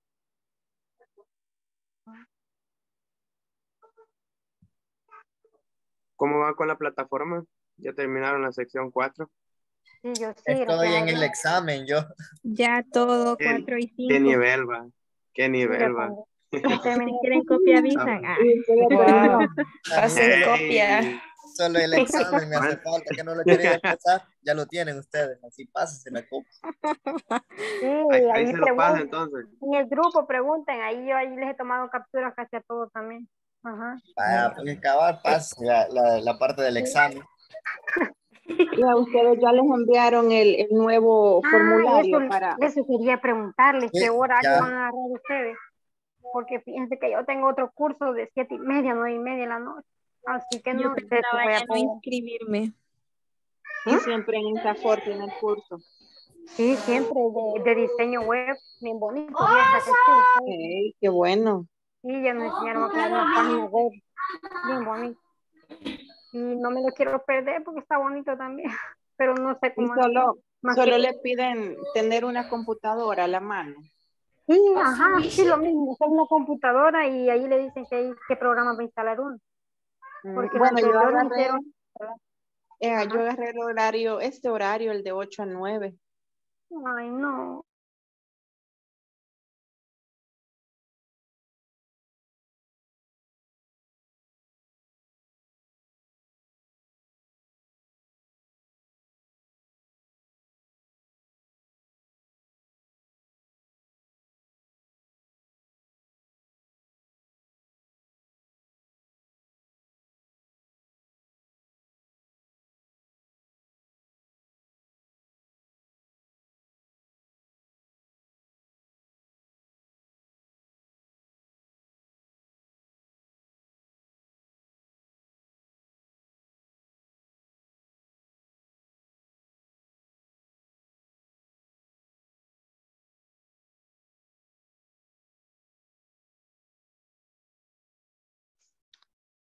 ¿Cómo va con la plataforma? Ya terminaron la sección cuatro. Sí, yo sí, Estoy gracias a en el Dios. examen, yo. Ya todo, ¿Qué, cuatro y qué cinco. nivel va? ¿Qué Sí, nivel ya va? cuando ya terminé. Si quieren copia, avisan. Ah. Y usted ya terminó. Wow, A mí pasen solo, copia. solo el examen me hace Man. falta, que no lo he querido pasar. Ya lo tienen ustedes, así pásense la copia. Sí, Ahí, ahí ahí se lo pasa preguntan. entonces. En el grupo pregunten, ahí yo ahí les he tomado capturas casi a todos también. Ajá. Vaya, pues acabar, pase la, la, la parte del Sí. examen. Y a ustedes ya les enviaron el, el nuevo Ah, formulario eso, para... eso quería preguntarles, Sí, ¿qué horario van ya, a agarrar ustedes? Porque fíjense que yo tengo otro curso de siete y media, nueve y media de la noche. Así que Yo no sé si pensaba voy a ya no poder. inscribirme. Y siempre en esta tiene el curso. Sí, siempre de, de diseño web, bien bonito. Fíjate que sí, sí. Hey, qué bueno. Sí, ya nos enseñaron a crear una página web bien bonita. Y no me lo quiero perder porque está bonito también. Pero no sé Y cómo hacer. solo, Más solo que le piden tener una computadora a la mano. sí, ajá, sí, lo mismo. Usar una computadora y ahí le dicen que hay qué programa va a instalar uno. Mm, Porque el Bueno, yo anterior lo agarré, hicieron. eh, Ajá. yo agarré el horario, este horario, el de ocho a nueve. Ay, no.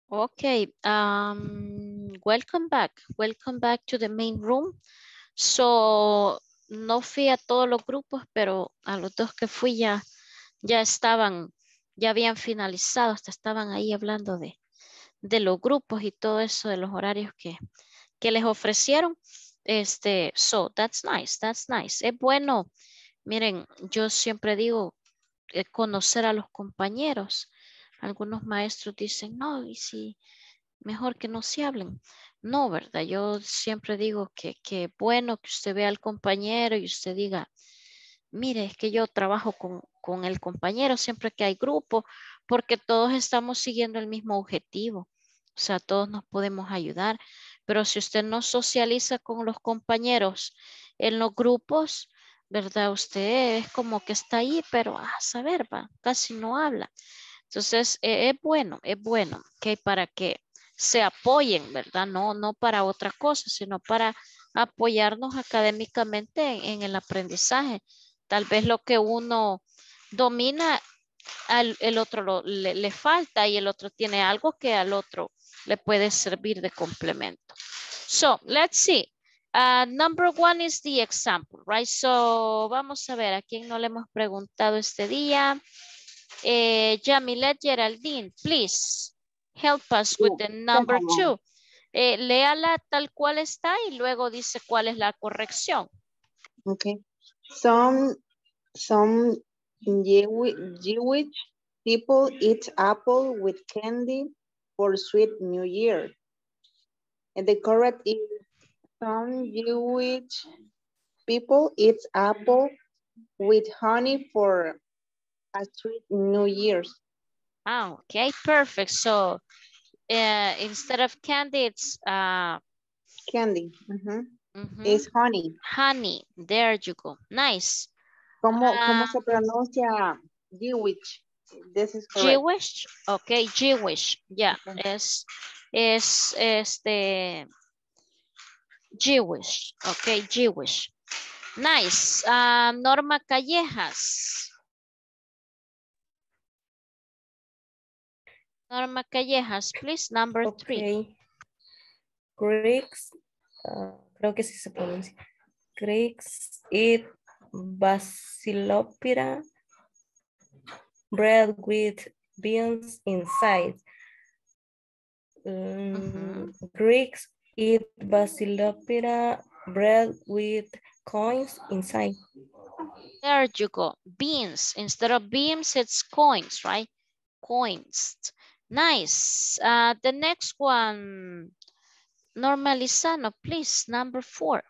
Okay, um, welcome back. Welcome back to the main room. So, no fui a todos los grupos, pero a los dos que fui ya, ya estaban, ya habían finalizado, hasta estaban ahí hablando de, de los grupos y todo eso, de los horarios que, que les ofrecieron. Este, so, that's nice, that's nice. Es bueno, miren, yo siempre digo, eh, conocer a los compañeros. Algunos maestros dicen, no, y si mejor que no se hablen. No, ¿verdad? Yo siempre digo que, que bueno que usted vea al compañero y usted diga, mire, es que yo trabajo con, con el compañero siempre que hay grupo, porque todos estamos siguiendo el mismo objetivo. O sea, todos nos podemos ayudar. Pero si usted no socializa con los compañeros en los grupos, ¿verdad? Usted es como que está ahí, pero a saber, va, casi no habla. Entonces, eh, es bueno, es bueno que para que se apoyen, ¿verdad? No, no para otra cosa, sino para apoyarnos académicamente en, en el aprendizaje. Tal vez lo que uno domina, al el otro lo- le, le falta y el otro tiene algo que al otro le puede servir de complemento. So, let's see. Uh, number one is the example, right? So, vamos a ver a quién no le hemos preguntado este día. Eh, Yamilet Geraldine, please help us with the number two. Eh, léala tal cual está y luego dice cuál es la corrección. Okay. Some some Jewi- Jewish people eat apple with candy for sweet New Year. And the correct is some Jewish people eat apple with honey for a sweet New Year's. Ah, okay, perfect. So uh, instead of candy, it's uh, Candy. Mhm. mhm, Es honey. honey. There you go. Nice. ¿Cómo, cómo Uh, se pronuncia Jewish? This is correct. Jewish. Okay, Jewish. Yeah, es, es este Jewish. Okay, Jewish. Nice. Uh, Norma Callejas. Norma Callejas, please, number three. Okay. Greeks, ah, creo que sí se pronuncia. Greeks eat basilopira bread with beans inside. Mm, Greeks eat basilopira bread with coins inside. There you go. Beans. Instead of beams, it's coins, right? Coins. Nice. Uh, the next one, Norma Lizano, please, number four.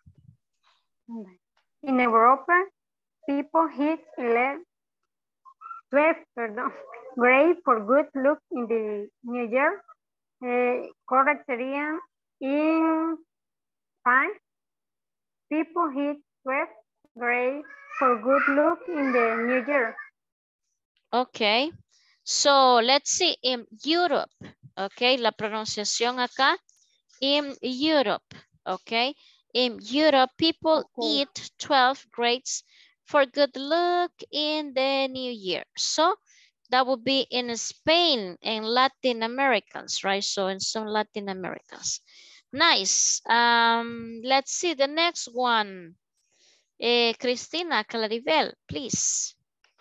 In Europa, people eat eleven, twelve perdón, grapes for good luck in the new year. Eh, correct sería in Spain, people eat twelve grapes for good luck in the new year. Okay. So let's see in Europe. Okay, la pronunciación acá. In Europe. Okay. In Europe, people Okay. eat twelve grapes for good luck in the new year. So that would be in Spain and Latin Americans, right? So in some Latin Americans. Nice. Um, let's see the next one. Eh, Cristina Claribel, please.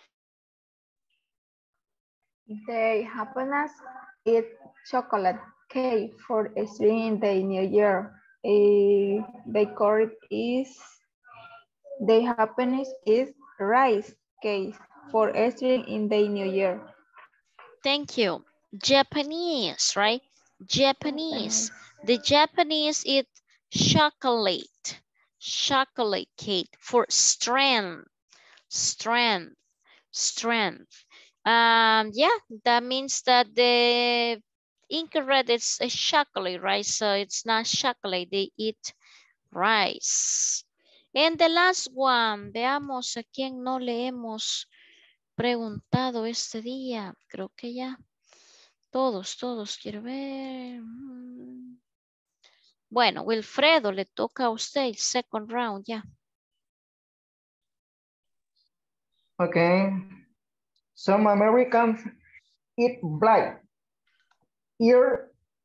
They happiness eat chocolate cake for starting the new year. Eh, the correct is the happiness is rice cake for starting in the new year. Thank you. Japanese, right? Japanese. The Japanese eat chocolate. Chocolate cake for strength. Strength. Strength. Um, yeah, that means that the incorrect is a chocolate, right? So it's not chocolate, they eat rice. And the last one, veamos a quién no le hemos preguntado este día. Creo que ya todos, todos, quiero ver. Bueno, Wilfredo, le toca a usted, second round ya. Okay. Some Americans eat black ear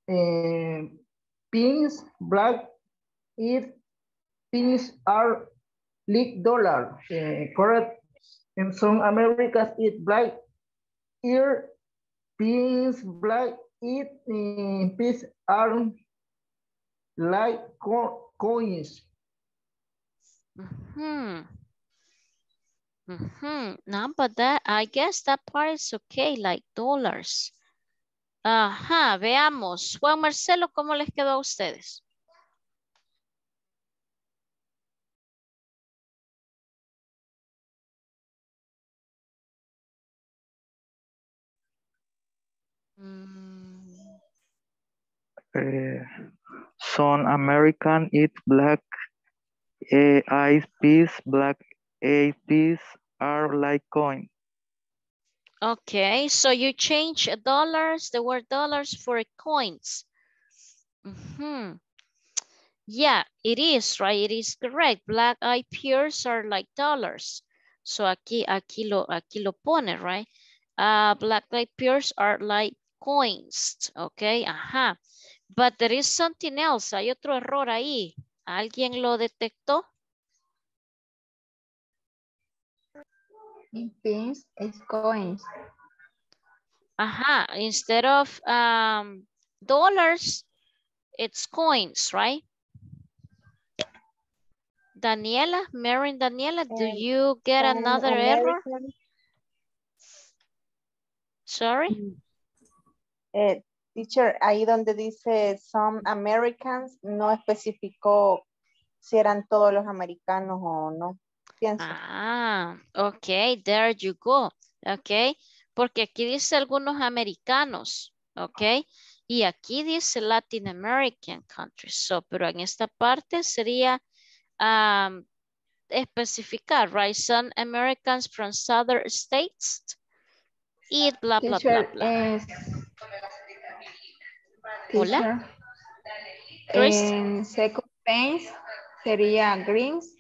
eh, pins, black, it, pins are like dollar. Uh, correct. In some Americas, it black, ear, pins, black, it, uh, pins are like co coins. Mm-hmm. Mm-hmm. No, but that, I guess that part is okay, like dollars. Ajá, veamos. Juan Marcelo, ¿cómo les quedó a ustedes? Mm. Uh, some American eat black uh, eyed peas. Black eyed peas are like coins. Okay, so you change dollars, the word dollars for coins. Mm-hmm. Yeah, it is, right? It is correct. Black eyed peas are like dollars. So aquí, aquí lo, aquí lo pone, right? Uh, black eyed peas are like coins, okay? Ajá. But there is something else. Hay otro error ahí. ¿Alguien lo detectó? Pins is coins. Ajá. Instead of um, dollars, it's coins, right? Daniela, Mary Daniela, do you get Some another error? American, Sorry? eh, teacher, ahí donde dice some Americans, no especificó si eran todos los americanos o no. Pienso. Ah, ok, there you go. Ok, porque aquí dice algunos americanos, ok, y aquí dice Latin American countries. So, pero en esta parte sería um, especificar, right? Some Americans from southern states eat blah, blah, blah, Teacher, blah. eh, Hola. teacher, Chris. en second page sería greens.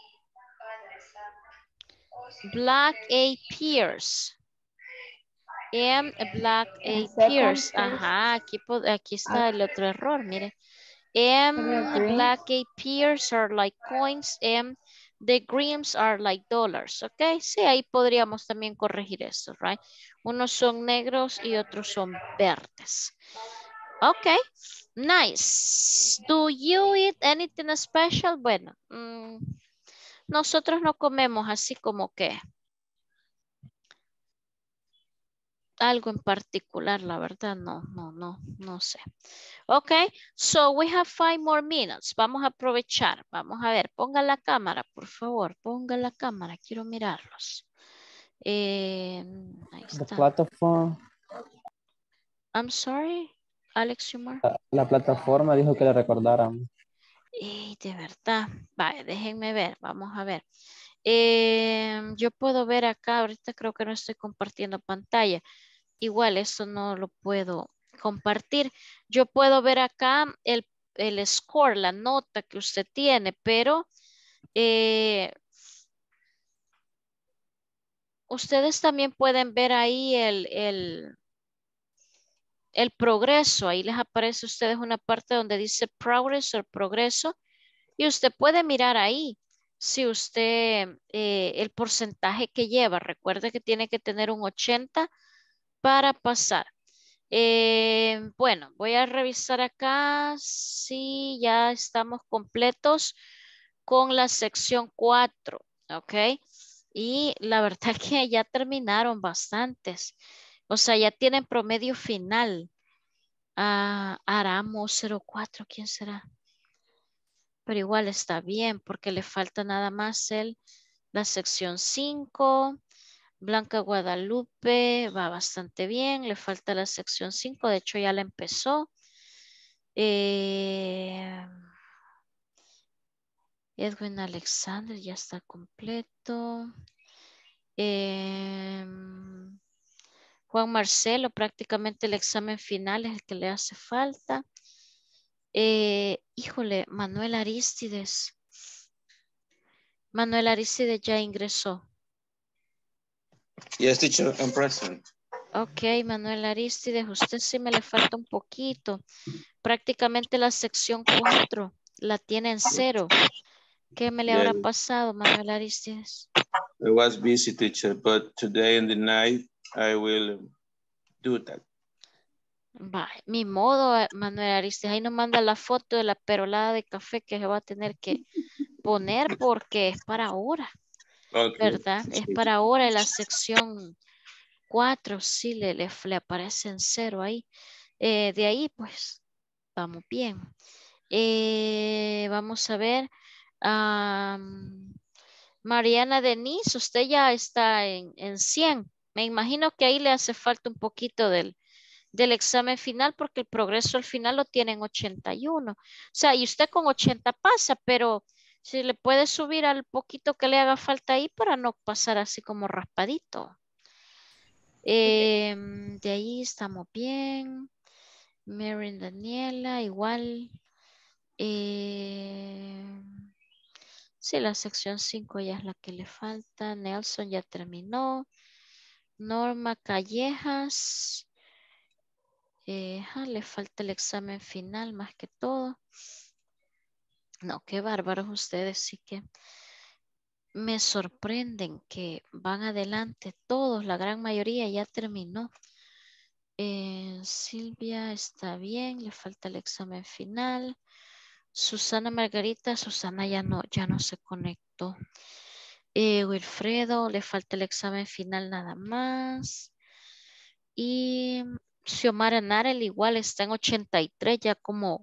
Black eyed peas. M black En eyed second peas. page Ajá, aquí, po- aquí está el otro error, mire. M sería greens. black eyed peas are like coins. M the greens are like dollars. Ok, sí, ahí podríamos también corregir eso, right? Unos son negros y otros son verdes. Ok, nice. Do you eat anything special? Bueno, mm, nosotros no comemos así como que algo en particular, la verdad, no, no, no, no sé. Ok, so we have five more minutes. Vamos a aprovechar. Vamos a ver, ponga la cámara, por favor. Ponga la cámara, quiero mirarlos. Eh, ahí The está. platform, I'm sorry, Alex Humor. la, la plataforma dijo que le recordaran. Y de verdad, vale, déjenme ver, vamos a ver. Eh, yo puedo ver acá, ahorita creo que no estoy compartiendo pantalla. Igual eso no lo puedo compartir. Yo puedo ver acá el, el score, la nota que usted tiene, pero eh, ustedes también pueden ver ahí el, el, el progreso. Ahí les aparece a ustedes una parte donde dice progress o progreso y usted puede mirar ahí si usted, eh, el porcentaje que lleva. Recuerde que tiene que tener un ochenta para pasar. Eh, bueno, voy a revisar acá si ya estamos completos con la sección cuatro, ¿ok? Y la verdad que ya terminaron bastantes. O sea, ya tienen promedio final. Ah, Aramo cero cuatro, ¿quién será? Pero igual está bien porque le falta nada más el, la sección cinco. Blanca Guadalupe va bastante bien, le falta la sección cinco, de hecho ya la empezó. Eh, Edwin Alexander ya está completo. Eh, Juan Marcelo, prácticamente el examen final es el que le hace falta. Eh, híjole, Manuel Aristides. Manuel Aristides ya ingresó. Yes, teacher, I'm present. Ok, Manuel Aristides, usted sí me le falta un poquito. Prácticamente la sección cuatro la tiene en cero. ¿Qué me le Yeah, habrá pasado, Manuel Aristides? I was busy, teacher, but today in the night I will do that. Va, mi modo, eh, Manuel Aristides, ahí nos manda la foto de la perolada de café que se va a tener que poner porque es para ahora, Okay. ¿verdad? Es para ahora en la sección cuatro, sí, le, le, le aparece en cero ahí. Eh, de ahí, pues, vamos bien. Eh, vamos a ver. Um, Mariana Denise, usted ya está en, en cien. Me imagino que ahí le hace falta un poquito del, del examen final porque el progreso al final lo tiene en ochenta y uno. O sea, y usted con ochenta pasa, pero si le puede subir al poquito que le haga falta ahí para no pasar así como raspadito. Eh, de ahí estamos bien. Mary Daniela, igual. Eh, sí, la sección cinco ya es la que le falta. Nelson ya terminó. Norma Callejas. Eh, ah, le falta el examen final más que todo. No, qué bárbaros ustedes, sí que me sorprenden que van adelante todos, la gran mayoría ya terminó. Eh, Silvia está bien, le falta el examen final. Susana Margarita, Susana ya no, ya no se conectó. Eh, Wilfredo, le falta el examen final nada más. Y Xiomara Narel igual está en ochenta y tres, ya como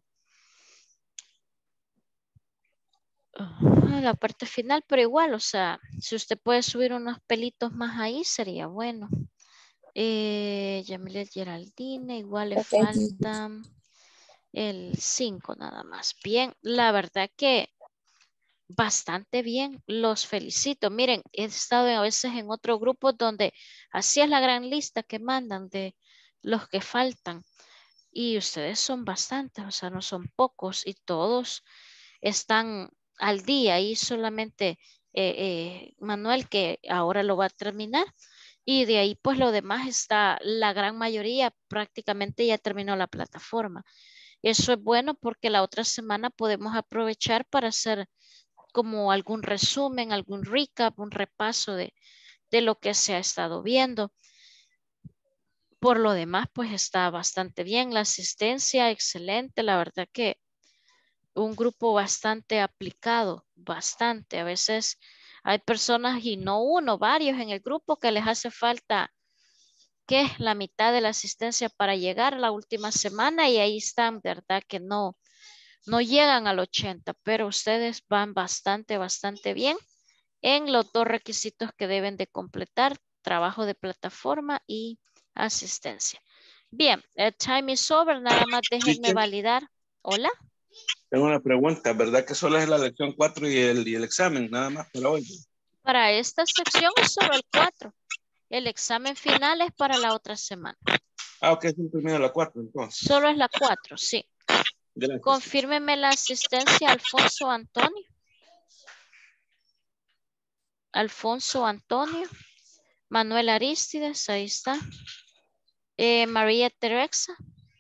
uh, la parte final, pero igual, o sea, si usted puede subir unos pelitos más ahí, sería bueno. Eh, Yamilet Geraldine, igual le Okay. falta el cinco nada más. Bien, la verdad que bastante bien, los felicito. Miren, he estado a veces en otro grupo donde así es la gran lista que mandan de los que faltan. Y ustedes son bastantes, o sea, no son pocos y todos están al día y solamente eh, eh, Manuel que ahora lo va a terminar. Y de ahí pues lo demás está, la gran mayoría prácticamente ya terminó la plataforma. Eso es bueno porque la otra semana podemos aprovechar para hacer como algún resumen, algún recap, un repaso de, de lo que se ha estado viendo. Por lo demás, pues está bastante bien. La asistencia, excelente. La verdad que un grupo bastante aplicado, bastante. A veces hay personas y no uno, varios en el grupo que les hace falta que la mitad de la asistencia para llegar a la última semana y ahí están, ¿verdad? Que no, no llegan al ochenta, pero ustedes van bastante, bastante bien en los dos requisitos que deben de completar, trabajo de plataforma y asistencia. Bien, el time is over, nada más déjenme validar. Hola. Tengo una pregunta, ¿verdad que solo es la lección cuatro y el, y el examen, nada más para hoy? Para esta sección es solo el cuatro. El examen final es para la otra semana. Ah, ok, es un termino la cuatro entonces. Solo es la cuatro, sí. Gracias. Confírmeme la asistencia, Alfonso Antonio. Alfonso Antonio. Manuel Aristides, ahí está. Eh, María Teresa.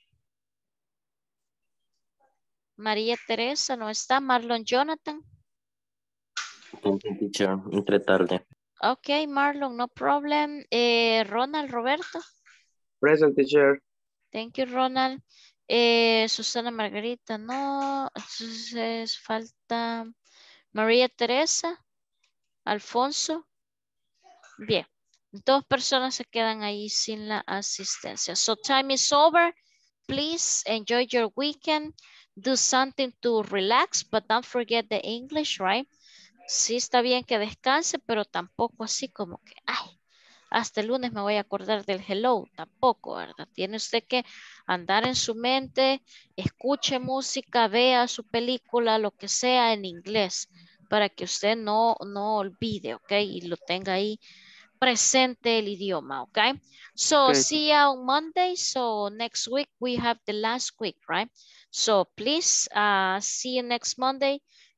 María Teresa no está. Marlon Jonathan. Teacher, entre tarde. Ok, Marlon, no problem. Eh, Ronald Roberto. Present, teacher. Thank you, Ronald. Eh, Susana Margarita, no. Entonces falta María Teresa. Alfonso. Bien. Dos personas se quedan ahí sin la asistencia. So time is over. Please enjoy your weekend. Do something to relax, but don't forget the English, right? Sí está bien que descanse, pero tampoco así como que, ay, hasta el lunes me voy a acordar del hello. Tampoco, ¿verdad? Tiene usted que andar en su mente, escuche música, vea su película, lo que sea en inglés, para que usted no, no olvide, ¿ok? Y lo tenga ahí presente el idioma, okay? So Okay. see you on Monday. So next week we have the last week, right? So please uh, see you next Monday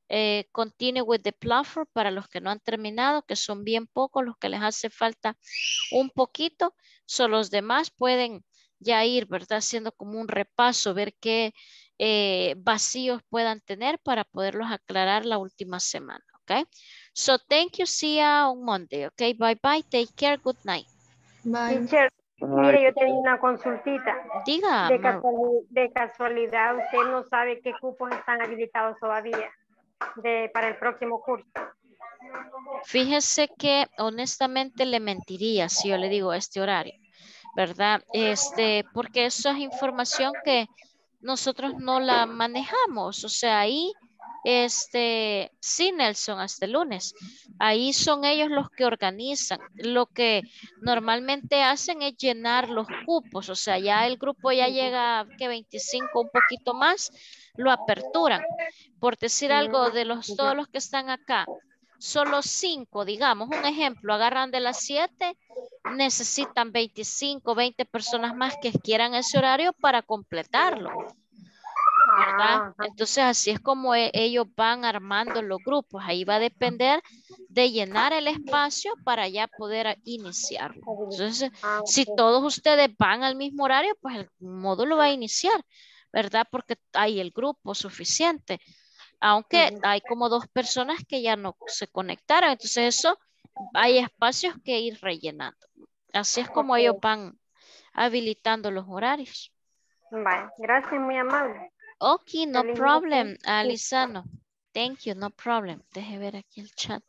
Eh, continue with the platform para los que no han terminado, que son bien pocos, los que les hace falta un poquito. Son los demás pueden ya ir, ¿verdad? Haciendo como un repaso, ver qué eh, vacíos puedan tener para poderlos aclarar la última semana, ¿ok? So, thank you. See you on Monday, ¿ok? Bye, bye. Take care. Good night. Bye. Teacher, mire, yo tenía una consultita. Diga. De, casualidad, de casualidad, usted no sabe qué cupos están habilitados todavía de, para el próximo curso. Fíjese que honestamente le mentiría si yo le digo este horario, ¿verdad? Este, porque eso es información que nosotros no la manejamos, o sea, ahí, este, sí, Nelson, hasta el lunes, ahí son ellos los que organizan. Lo que normalmente hacen es llenar los cupos, o sea, ya el grupo ya llega, que veinticinco, un poquito más, lo aperturan. Por decir algo, de los todos los que están acá, solo cinco, digamos, un ejemplo, agarran de las siete, necesitan veinticinco, veinte personas más que quieran ese horario para completarlo, ¿verdad? Entonces así es como e- ellos van armando los grupos. Ahí va a depender de llenar el espacio para ya poder a- iniciarlo. Entonces, si todos ustedes van al mismo horario, pues el módulo va a iniciar, ¿verdad? Porque hay el grupo suficiente. Aunque hay como dos personas que ya no se conectaron. Entonces eso, hay espacios que ir rellenando. Así es como ellos van habilitando los horarios. Vale, gracias, muy amable. Ok, no Feliz problem, noche. Alisano. Thank you, no problem. Deje ver aquí el chat.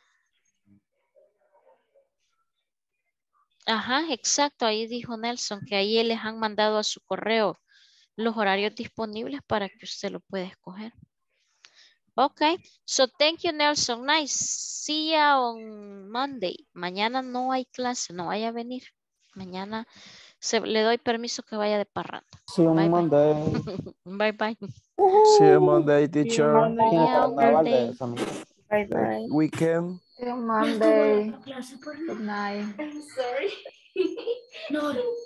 Ajá, exacto. Ahí dijo Nelson que ahí les han mandado a su correo los horarios disponibles para que usted lo pueda escoger. Okay, so thank you, Nelson. Nice. See ya on Monday. Mañana no hay clase, no vaya a venir. Mañana se, le doy permiso que vaya de parranda. See you Bye, bye. Monday. Bye, bye. See you Monday, teacher. See you on Monday. Bye, bye. Weekend. See you Monday. Good night. I'm sorry. No.